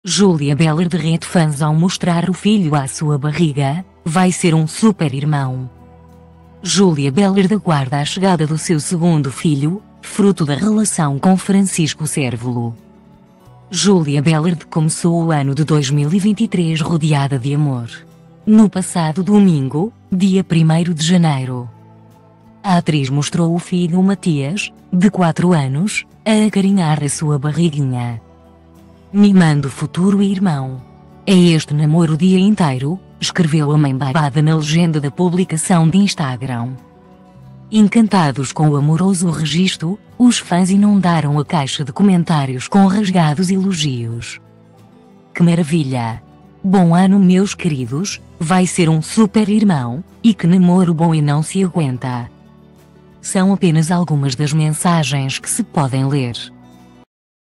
Júlia Beller derrete fãs ao mostrar o filho à sua barriga, vai ser um super irmão. Júlia Beller aguarda a chegada do seu segundo filho, fruto da relação com Francisco Cérvulo. Júlia Beller começou o ano de 2023 rodeada de amor. No passado domingo, dia 1º de janeiro, a atriz mostrou o filho Matias, de 4 anos, a acarinhar a sua barriguinha, mimando o futuro irmão. "É este namoro o dia inteiro", escreveu a mãe babada na legenda da publicação de Instagram. Encantados com o amoroso registro, os fãs inundaram a caixa de comentários com rasgados elogios. "Que maravilha! Bom ano, meus queridos, vai ser um super irmão, e que namoro bom e não se aguenta." São apenas algumas das mensagens que se podem ler.